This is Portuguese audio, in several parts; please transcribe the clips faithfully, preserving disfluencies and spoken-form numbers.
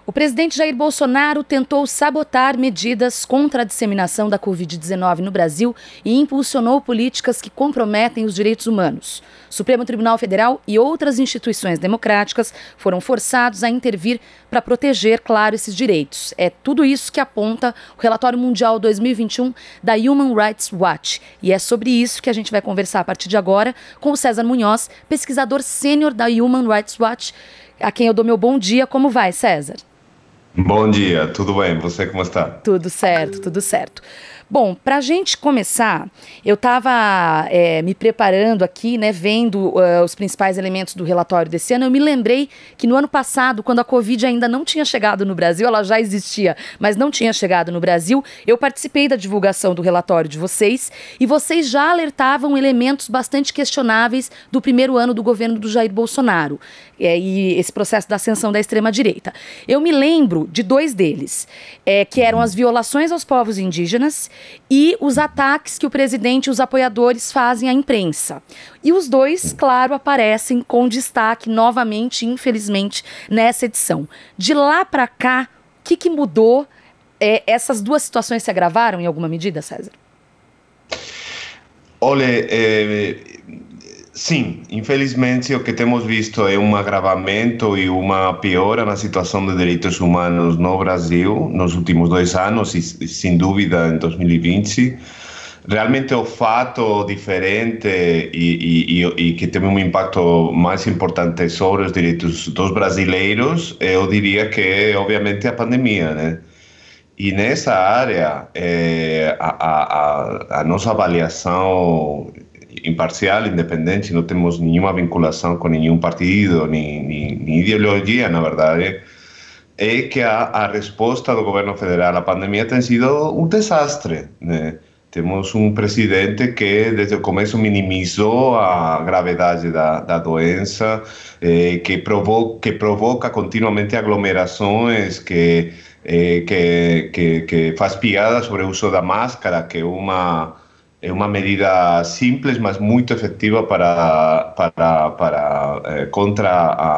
O presidente Jair Bolsonaro tentou sabotar medidas contra a disseminação da covid dezenove no Brasil e impulsionou políticas que comprometem os direitos humanos. O Supremo Tribunal Federal e outras instituições democráticas foram forçados a intervir para proteger, claro, esses direitos. É tudo isso que aponta o Relatório Mundial dois mil e vinte e um da Human Rights Watch. E é sobre isso que a gente vai conversar a partir de agora com o César Munhoz, pesquisador sênior da Human Rights Watch, a quem eu dou meu bom dia. Como vai, César? Bom dia, tudo bem? Você como está? Tudo certo, tudo certo. Bom, para a gente começar, eu estava é, me preparando aqui, né, vendo uh, os principais elementos do relatório desse ano. Eu me lembrei que no ano passado, quando a Covid ainda não tinha chegado no Brasil, ela já existia, mas não tinha chegado no Brasil, eu participei da divulgação do relatório de vocês e vocês já alertavam elementos bastante questionáveis do primeiro ano do governo do Jair Bolsonaro é, e esse processo da ascensão da extrema-direita. Eu me lembro de dois deles, é, que eram as violações aos povos indígenas e os ataques que o presidente e os apoiadores fazem à imprensa. E os dois, claro, aparecem com destaque novamente, infelizmente, nessa edição. De lá para cá, o que, que mudou? É, essas duas situações se agravaram em alguma medida, César? Olha, é, sim, infelizmente o que temos visto é um agravamento e uma piora na situação de direitos humanos no Brasil nos últimos dois anos e, sem dúvida, em dois mil e vinte. Realmente o fato diferente e, e, e, e que teve um impacto mais importante sobre os direitos dos brasileiros, eu diria que é, obviamente, a pandemia, né? E nessa área, é, a, a, a nossa avaliação imparcial, independente, não temos nenhuma vinculação com nenhum partido, nem, nem, nem ideologia, na verdade, é que a, a resposta do governo federal à pandemia tem sido um desastre, né? Temos um presidente que desde o começo minimizou a gravidade da, da doença, eh, que, provo que provoca continuamente aglomerações, que, eh, que, que, que faz piadas sobre o uso da máscara, que é uma... É uma medida simples, mas muito efetiva para, para, para, eh, contra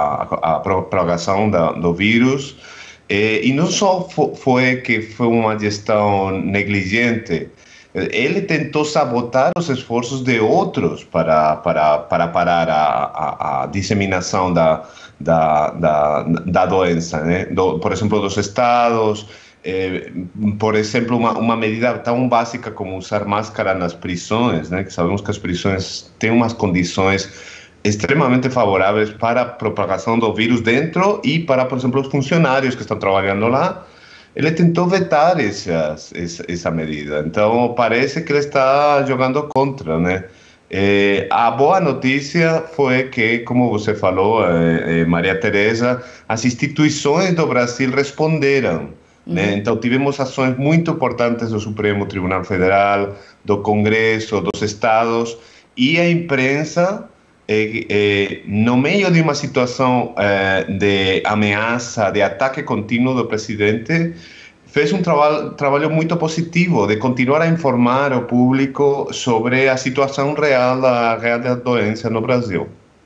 a, a propagação da, do vírus. Eh, e não só foi que foi uma gestão negligente, ele tentou sabotar os esforços de outros para, para, para parar a, a, a disseminação da, da, da, da doença, né? Do, por exemplo, dos estados. Eh, por exemplo, uma, uma medida tão básica como usar máscara nas prisões, né, que sabemos que as prisões têm umas condições extremamente favoráveis para a propagação do vírus dentro e para, por exemplo, os funcionários que estão trabalhando lá. Ele tentou vetar essas, essa, essa medida, então parece que ele está jogando contra, né? Eh, a boa notícia foi que, como você falou, eh, eh, Maria Tereza, as instituições do Brasil responderam. Né? Então tivemos ações muito importantes do Supremo Tribunal Federal, do Congresso, dos estados, e a imprensa, eh, eh, no meio de uma situação eh, de ameaça, de ataque contínuo do presidente, fez um trabalho, trabalho muito positivo de continuar a informar o público sobre a situação real da, real da doença no Brasil.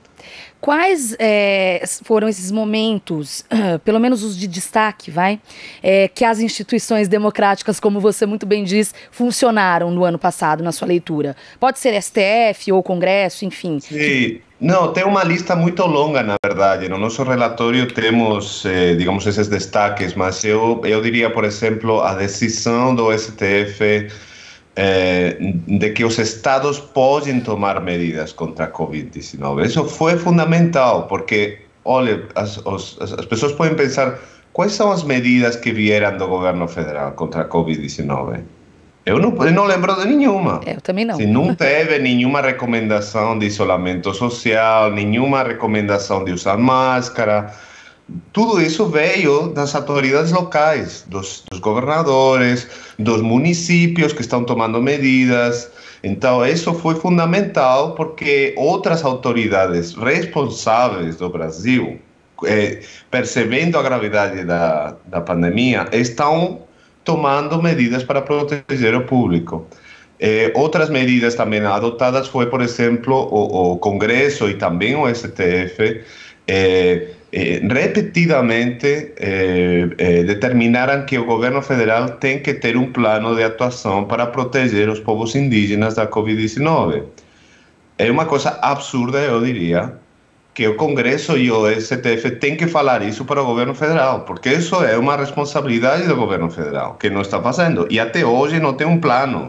Quais é, foram esses momentos, uh, pelo menos os de destaque, vai, é, que as instituições democráticas, como você muito bem diz, funcionaram no ano passado, na sua leitura? Pode ser S T F ou Congresso, enfim. Sim. Não, tem uma lista muito longa, na verdade. No nosso relatório temos, eh, digamos, esses destaques, mas eu, eu diria, por exemplo, a decisão do S T F Eh, de que os estados podem tomar medidas contra a covid dezenove. Isso foi fundamental, porque, olha, as, os, as pessoas podem pensar, quais são as medidas que vieram do governo federal contra a covid dezenove? Eu não, eu não lembro de nenhuma. Eu também não. Se não teve nenhuma recomendação de isolamento social, nenhuma recomendação de usar máscara. Tudo isso veio das autoridades locais, dos, dos governadores, dos municípios que estão tomando medidas. Então, isso foi fundamental porque outras autoridades responsáveis do Brasil, eh, percebendo a gravidade da, da pandemia, estão tomando medidas para proteger o público. Eh, outras medidas também adotadas foi, por exemplo, o, o Congresso e também o S T F, eh, eh, repetidamente eh, eh, determinaram que o governo federal tem que ter um plano de atuação para proteger os povos indígenas da covid dezenove. É uma coisa absurda, eu diria, que o Congresso e o S T F têm que falar isso para o governo federal, porque isso é uma responsabilidade do governo federal, que não está fazendo. E até hoje não tem um plano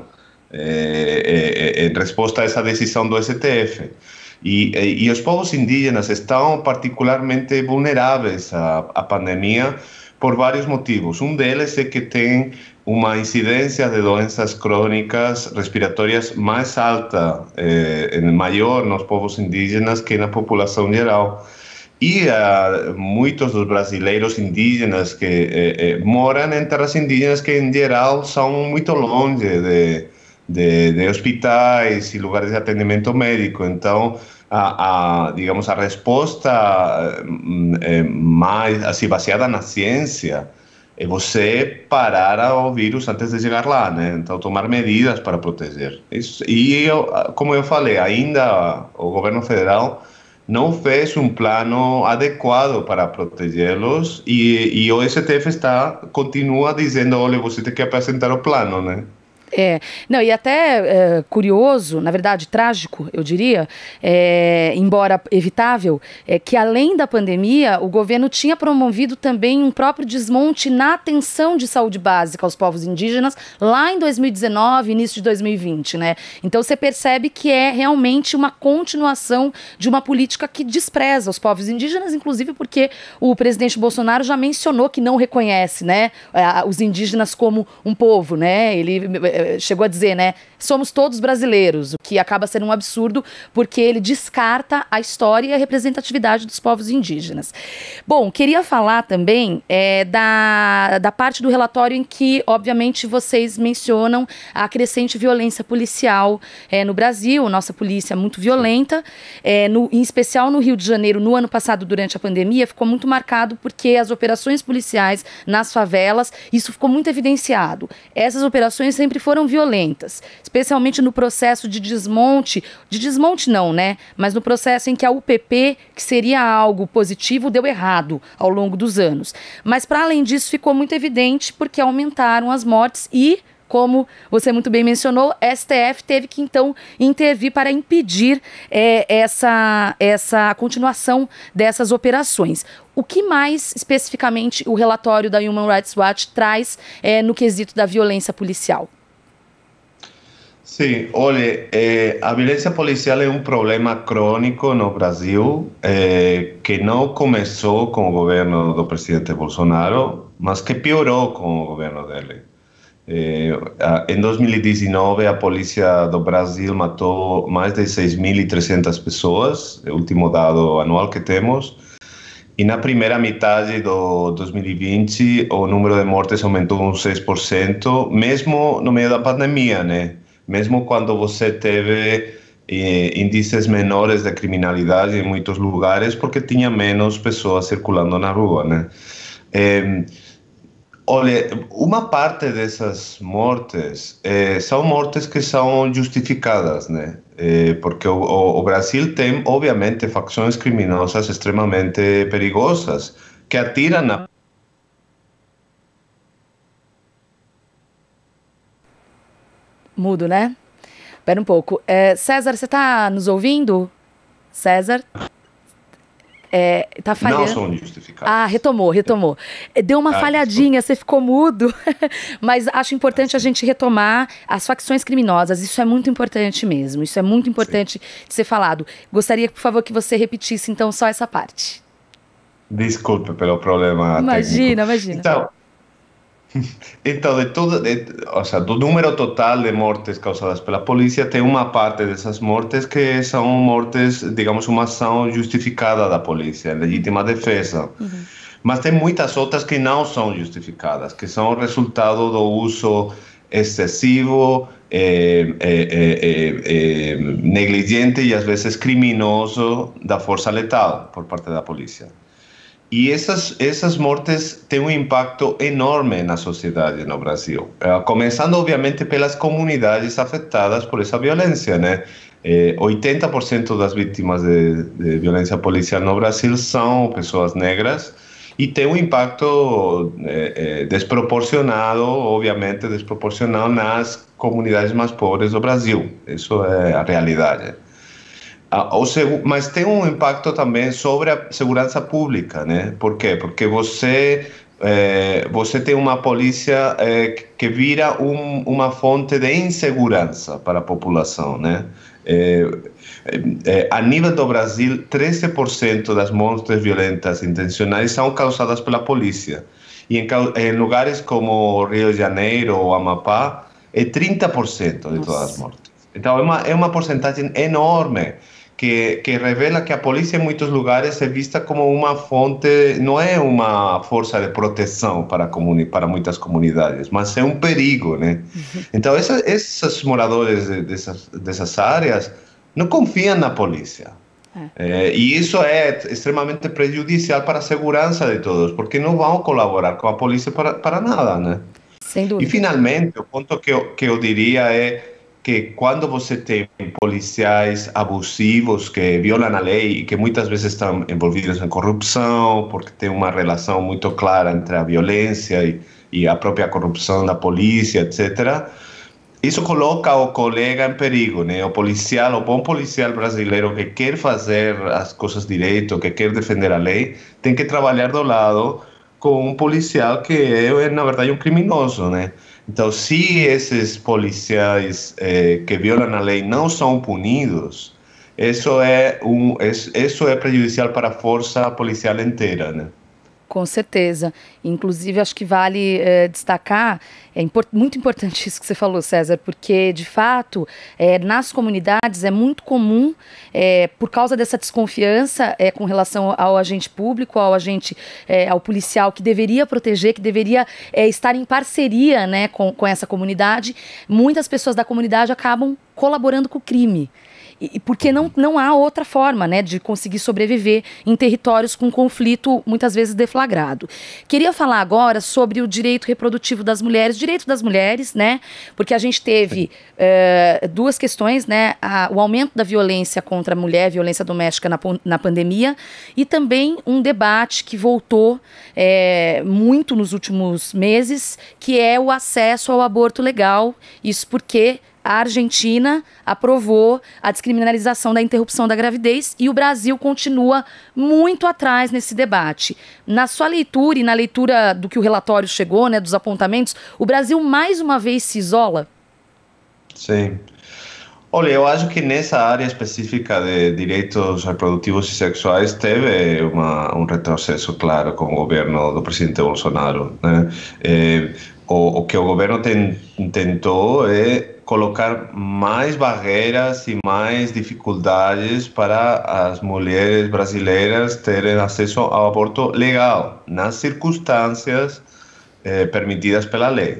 eh, eh, em resposta a essa decisão do S T F. E, e, e os povos indígenas estão particularmente vulneráveis à, à pandemia por vários motivos. Um deles é que tem uma incidência de doenças crônicas respiratórias mais alta, eh, maior nos povos indígenas que na população geral. E uh, muitos dos brasileiros indígenas que eh, eh, moram em terras indígenas que, em geral, são muito longe de, de, de hospitais e lugares de atendimento médico. Então, a, a, digamos, a resposta eh, mais assim, baseada na ciência é você parar o vírus antes de chegar lá, né? Então, tomar medidas para proteger. Isso, e, eu, como eu falei, ainda o governo federal não fez um plano adequado para protegê-los e, e o S T F está, continua dizendo, olha, você tem que apresentar o plano, né? É, não, e até é, curioso, na verdade trágico, eu diria, é, embora evitável, é que além da pandemia, o governo tinha promovido também um próprio desmonte na atenção de saúde básica aos povos indígenas lá em dois mil e dezenove, início de dois mil e vinte, né? Então você percebe que é realmente uma continuação de uma política que despreza os povos indígenas, inclusive porque o presidente Bolsonaro já mencionou que não reconhece, né, os indígenas como um povo, né? Ele chegou a dizer, né, somos todos brasileiros, o que acaba sendo um absurdo porque ele descarta a história e a representatividade dos povos indígenas. Bom, queria falar também é, da, da parte do relatório em que, obviamente, vocês mencionam a crescente violência policial é, no Brasil, nossa polícia é muito violenta, é, no, em especial no Rio de Janeiro, no ano passado, durante a pandemia, ficou muito marcado porque as operações policiais nas favelas, isso ficou muito evidenciado. Essas operações sempre foram violentas, especialmente no processo de desmonte, de desmonte não, né? Mas no processo em que a U P P, que seria algo positivo, deu errado ao longo dos anos. Mas, para além disso, ficou muito evidente porque aumentaram as mortes e, como você muito bem mencionou, S T F teve que, então, intervir para impedir é, essa, essa continuação dessas operações. O que mais, especificamente, o relatório da Human Rights Watch traz é, no quesito da violência policial? Sim, olha, eh, a violência policial é um problema crônico no Brasil, eh, que não começou com o governo do presidente Bolsonaro, mas que piorou com o governo dele. Eh, a, em dois mil e dezenove, a polícia do Brasil matou mais de seis mil e trezentas pessoas, é o último dado anual que temos, e na primeira metade do dois mil e vinte, o número de mortes aumentou uns seis por cento, mesmo no meio da pandemia, né? Mesmo quando você teve eh, índices menores de criminalidade em muitos lugares, porque tinha menos pessoas circulando na rua, né? Eh, olha, uma parte dessas mortes eh, são mortes que são justificadas, né? Eh, porque o, o, o Brasil tem, obviamente, facções criminosas extremamente perigosas que atiram na... Mudo, né? Espera um pouco. É, César, você está nos ouvindo? César? É, tá falhando. Não são justificados. Ah, retomou, retomou. Deu uma ah, falhadinha, desculpa. Você ficou mudo. Mas acho importante a gente retomar as facções criminosas. Isso é muito importante mesmo. Isso é muito importante Sim. de ser falado. Gostaria, por favor, que você repetisse, então, só essa parte. Desculpe pelo problema Imagina, técnico. imagina. Então, Então, de todo, de, o sea, do número total de mortes causadas pela polícia, tem uma parte dessas mortes que são mortes, digamos, uma ação justificada da polícia, legítima defesa. Uhum. Mas tem muitas outras que não são justificadas, que são resultado do uso excessivo, eh, eh, eh, eh, negligente e às vezes criminoso da força letal por parte da polícia. E essas, essas mortes têm um impacto enorme na sociedade no Brasil, começando obviamente pelas comunidades afetadas por essa violência, né? Eh, oitenta por cento das vítimas de, de violência policial no Brasil são pessoas negras e tem um impacto eh, eh, desproporcionado, obviamente desproporcional nas comunidades mais pobres do Brasil. Isso é a realidade. Ah, o segu- mas tem um impacto também sobre a segurança pública, né? Por quê? Porque você eh, você tem uma polícia eh, que vira um, uma fonte de insegurança para a população, né? Eh, eh, a nível do Brasil, treze por cento das mortes violentas intencionais são causadas pela polícia. E em, cau- em lugares como Rio de Janeiro ou Amapá, é trinta por cento de todas as Nossa. mortes. Então, é uma, é uma porcentagem enorme que, que revela que a polícia, em muitos lugares, é vista como uma fonte, não é uma força de proteção para, comuni para muitas comunidades, mas é um perigo, né? Então, essa, esses moradores de- dessas, dessas áreas não confiam na polícia. Eh, e isso é extremamente prejudicial para a segurança de todos, porque não vão colaborar com a polícia para, para nada, né? Sem E, dúvida. finalmente, o ponto que eu, que eu diria é que quando você tem policiais abusivos que violam a lei e que muitas vezes estão envolvidos em corrupção, porque tem uma relação muito clara entre a violência e, e a própria corrupção da polícia, etcétera, isso coloca o colega em perigo, né? O policial, o bom policial brasileiro que quer fazer as coisas direito, que quer defender a lei, tem que trabalhar do lado com um policial que é, na verdade, um criminoso, né? Então, se esses policiais eh, que violam a lei não são punidos, isso é um, isso, isso é prejudicial para a força policial inteira, né? Com certeza. Inclusive, acho que vale eh, destacar, é import- muito importante isso que você falou, César, porque, de fato, eh, nas comunidades é muito comum, eh, por causa dessa desconfiança eh, com relação ao agente público, ao agente, eh, ao policial que deveria proteger, que deveria eh, estar em parceria, né, com, com essa comunidade, muitas pessoas da comunidade acabam colaborando com o crime. E porque não, não há outra forma, né, de conseguir sobreviver em territórios com conflito muitas vezes deflagrado. Queria falar agora sobre o direito reprodutivo das mulheres, direito das mulheres, né, porque a gente teve uh, duas questões, né, a, o aumento da violência contra a mulher, violência doméstica na, na pandemia, e também um debate que voltou é, muito nos últimos meses, que é o acesso ao aborto legal, isso porque a Argentina aprovou a descriminalização da interrupção da gravidez e o Brasil continua muito atrás nesse debate. Na sua leitura e na leitura do que o relatório chegou, né, dos apontamentos, o Brasil mais uma vez se isola? Sim. Olha, eu acho que nessa área específica de direitos reprodutivos e sexuais teve uma, um retrocesso claro com o governo do presidente Bolsonaro, né? É, o, o que o governo ten, tentou é colocar mais barreiras e mais dificuldades para as mulheres brasileiras terem acesso ao aborto legal, nas circunstâncias eh, permitidas pela lei.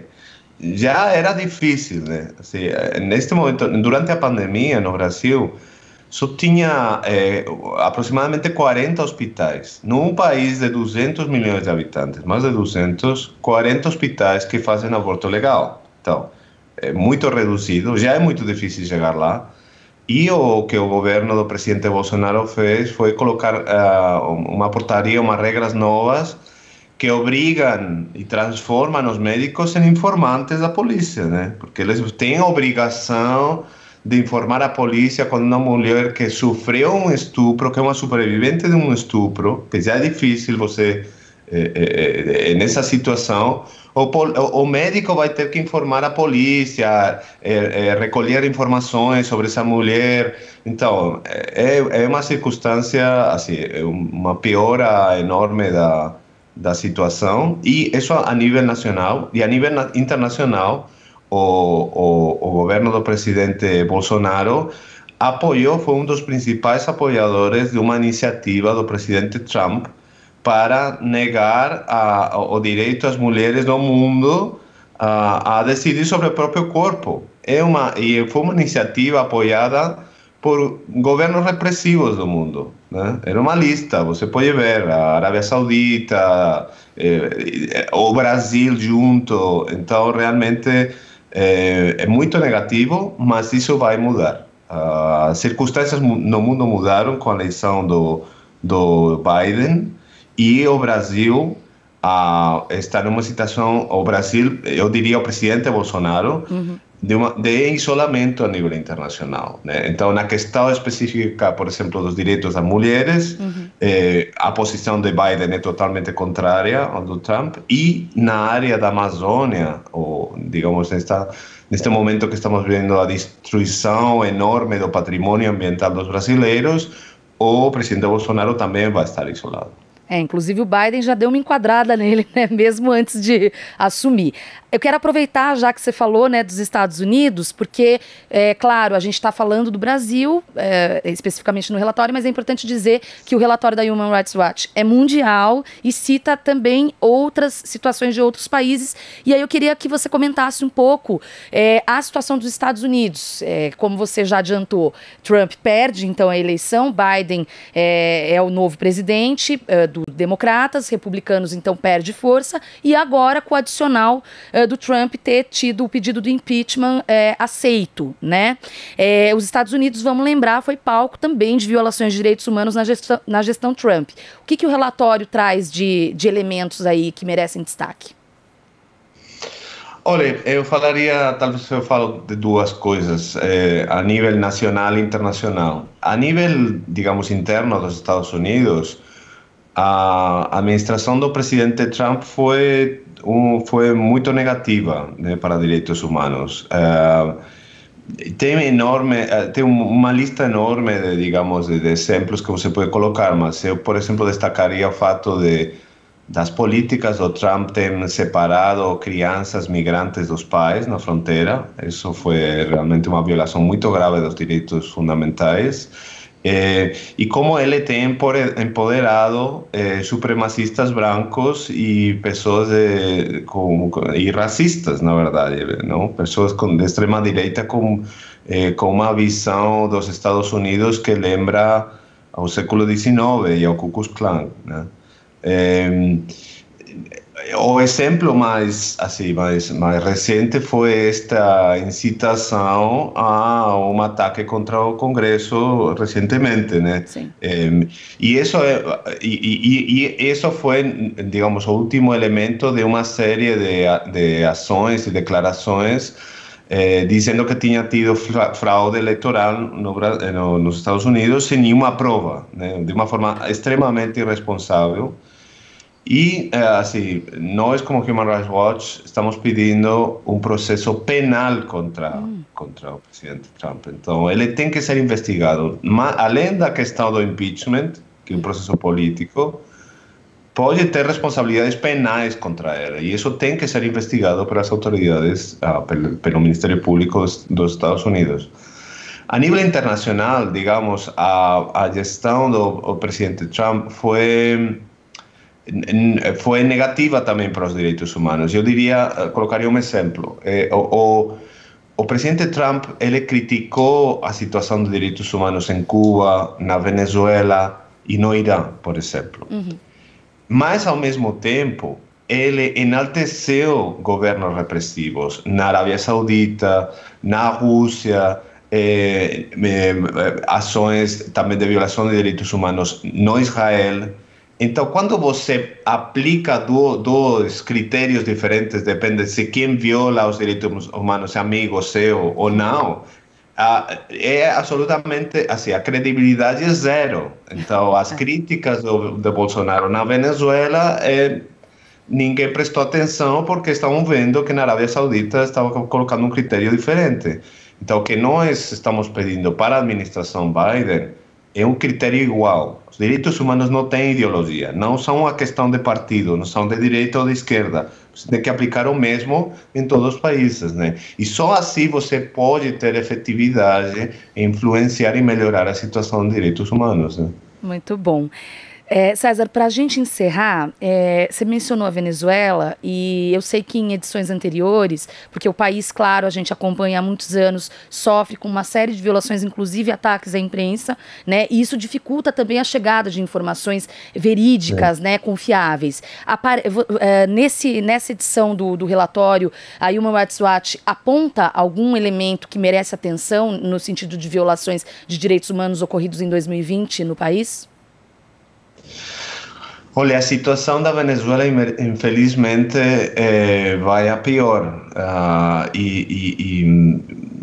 Já era difícil, né? Assim, neste momento, durante a pandemia no Brasil, só tinha eh, aproximadamente quarenta hospitais. Num país de duzentos milhões de habitantes, mais de duzentos, quarenta hospitais que fazem aborto legal. Então, é muito reduzido, já é muito difícil chegar lá. E o que o governo do presidente Bolsonaro fez foi colocar uh, uma portaria, umas regras novas que obrigam e transformam os médicos em informantes da polícia, né? Porque eles têm a obrigação de informar a polícia quando uma mulher que sofreu um estupro, que é uma sobrevivente de um estupro, que já é difícil você, eh, eh, eh, nessa situação, o, o médico vai ter que informar a polícia, é, é, recolher informações sobre essa mulher. Então, é, é uma circunstância, assim, é uma piora enorme da, da situação. E isso a nível nacional e a nível internacional, o, o, o governo do presidente Bolsonaro apoiou, foi um dos principais apoiadores de uma iniciativa do presidente Trump para negar a, o direito às mulheres no mundo a, a decidir sobre o próprio corpo. É uma, e foi uma iniciativa apoiada por governos repressivos do mundo, né? Era uma lista, você pode ver, a Arábia Saudita, eh, o Brasil junto. Então, realmente, é, é muito negativo, mas isso vai mudar. Uh, as circunstâncias no mundo mudaram com a eleição do, do Biden e o Brasil uh, está numa situação, o Brasil, eu diria o presidente Bolsonaro, uhum. de, uma, de isolamento a nível internacional, né? Então, na questão específica, por exemplo, dos direitos das mulheres, uhum. eh, a posição de Biden é totalmente contrária ao do Trump, e na área da Amazônia, ou digamos, nesta, neste momento que estamos vendo a destruição enorme do patrimônio ambiental dos brasileiros, o presidente Bolsonaro também vai estar isolado. É, inclusive o Biden já deu uma enquadrada nele, né, mesmo antes de assumir. Eu quero aproveitar, já que você falou, né, dos Estados Unidos, porque, é claro, a gente está falando do Brasil, é, especificamente no relatório, mas é importante dizer que o relatório da Human Rights Watch é mundial e cita também outras situações de outros países. E aí eu queria que você comentasse um pouco é, a situação dos Estados Unidos. É, como você já adiantou, Trump perde, então, a eleição, Biden é, é o novo presidente é, do Democratas, republicanos, então, perde força, e agora, com o adicional é, do Trump ter tido o pedido do impeachment é, aceito, né? É, os Estados Unidos, vamos lembrar, foi palco também de violações de direitos humanos na gestão, na gestão Trump. O que, que o relatório traz de, de elementos aí que merecem destaque? Olha, eu falaria, talvez eu falo de duas coisas, eh, a nível nacional e internacional. A nível, digamos, interno dos Estados Unidos, a administração do presidente Trump foi um, foi muito negativa, né, para direitos humanos. Uh, tem enorme, uh, tem uma lista enorme de, digamos, de, de exemplos que você pode colocar, mas eu, por exemplo, destacaria o fato de das políticas do Trump terem separado crianças migrantes dos pais na fronteira. Isso foi realmente uma violação muito grave dos direitos fundamentais. Eh, e como ele tem empoderado eh, supremacistas brancos e pessoas de, com, e racistas, na verdade, não? Pessoas com, de extrema direita com, eh, com uma visão dos Estados Unidos que lembra ao século dezenove e ao Ku Klux Klan, né? Eh, o exemplo mais, assim, mais, mais recente foi esta incitação a um ataque contra o Congresso recentemente, né? Sim. Eh, e, isso é, e, e, e isso foi, digamos, o último elemento de uma série de, de ações e declarações eh, dizendo que tinha tido fraude eleitoral no, no, nos Estados Unidos sem nenhuma prova, né? De uma forma extremamente irresponsável. E, assim, nós como Human Rights Watch estamos pedindo um processo penal contra, hum. contra o presidente Trump. Então, ele tem que ser investigado. Mas, além da questão do impeachment, que é um processo político, pode ter responsabilidades penais contra ele. E isso tem que ser investigado pelas autoridades, ah, pelo, pelo Ministério Público dos, dos Estados Unidos. A nível internacional, digamos, a, a gestão do presidente Trump foi... foi negativa também para os direitos humanos. Eu diria, colocaria um exemplo. Eh, o, o, o presidente Trump, ele criticou a situação dos direitos humanos em Cuba, na Venezuela e no Irã, por exemplo. Uhum. Mas, ao mesmo tempo, ele enalteceu governos repressivos na Arábia Saudita, na Rússia, eh, eh, ações também de violação de direitos humanos no Israel. Então, quando você aplica do, dois critérios diferentes, depende se quem viola os direitos humanos é amigo seu ou não, uh, é absolutamente, assim, a credibilidade é zero. Então, as críticas do, de Bolsonaro na Venezuela, é, ninguém prestou atenção porque estavam vendo que na Arábia Saudita estava colocando um critério diferente. Então, o que nós estamos pedindo para a administração Biden é um critério igual. Os direitos humanos não têm ideologia, não são uma questão de partido, não são de direita ou de esquerda. Você tem que aplicar o mesmo em todos os países, né? E só assim você pode ter efetividade, influenciar e melhorar a situação de direitos humanos, né? Muito bom. É, César, para a gente encerrar, é, você mencionou a Venezuela e eu sei que em edições anteriores, porque o país, claro, a gente acompanha há muitos anos, sofre com uma série de violações, inclusive ataques à imprensa, né? E isso dificulta também a chegada de informações verídicas, é. né, confiáveis. Apare é, nesse, nessa edição do, do relatório, a Human Rights Watch aponta algum elemento que merece atenção no sentido de violações de direitos humanos ocorridos em dois mil e vinte no país? Olha, a situação da Venezuela, infelizmente, é, vai a pior. Uh, e, e,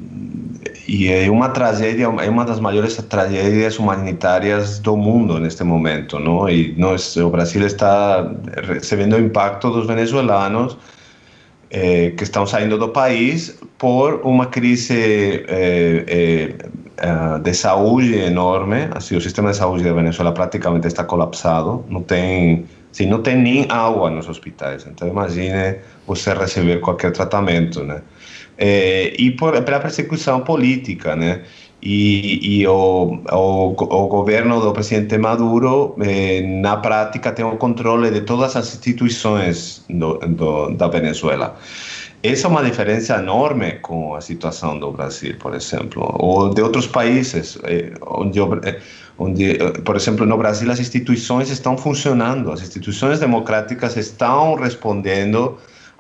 e, e é uma tragédia, é uma das maiores tragédias humanitárias do mundo neste momento, não? E nós, o Brasil está recebendo o impacto dos venezuelanos eh, que estão saindo do país por uma crise eh, eh, de saúde enorme. Assim, o sistema de saúde da Venezuela praticamente está colapsado, não tem, assim, não tem nem água nos hospitais, então imagine você receber qualquer tratamento, né? É, e por, pela persecução política, né? E, e o, o, o governo do presidente Maduro, eh, na prática, tem o controle de todas as instituições do, do, da Venezuela. Essa é uma diferença enorme com a situação do Brasil, por exemplo, ou de outros países, onde, onde, por exemplo, no Brasil as instituições estão funcionando, as instituições democráticas estão respondendo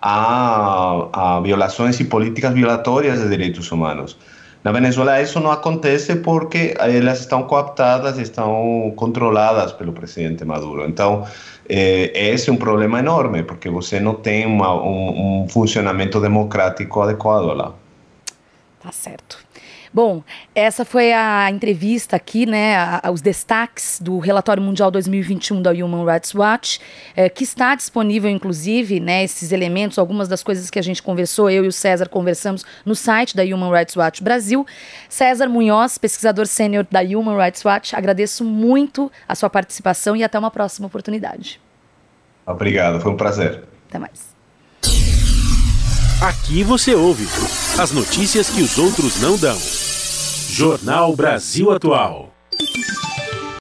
a, a violações e políticas violatórias de direitos humanos. Na Venezuela isso não acontece porque elas estão cooptadas, estão controladas pelo presidente Maduro. Então, eh, esse é um problema enorme, porque você não tem uma, um, um funcionamento democrático adequado lá. Tá certo. Bom, essa foi a entrevista aqui, né, a, a, os destaques do Relatório Mundial dois mil e vinte e um da Human Rights Watch, é, que está disponível, inclusive, né, esses elementos, algumas das coisas que a gente conversou, eu e o César conversamos no site da Human Rights Watch Brasil. César Munhoz, pesquisador sênior da Human Rights Watch, agradeço muito a sua participação e até uma próxima oportunidade. Obrigado, foi um prazer. Até mais. Aqui você ouve as notícias que os outros não dão. Jornal Brasil Atual.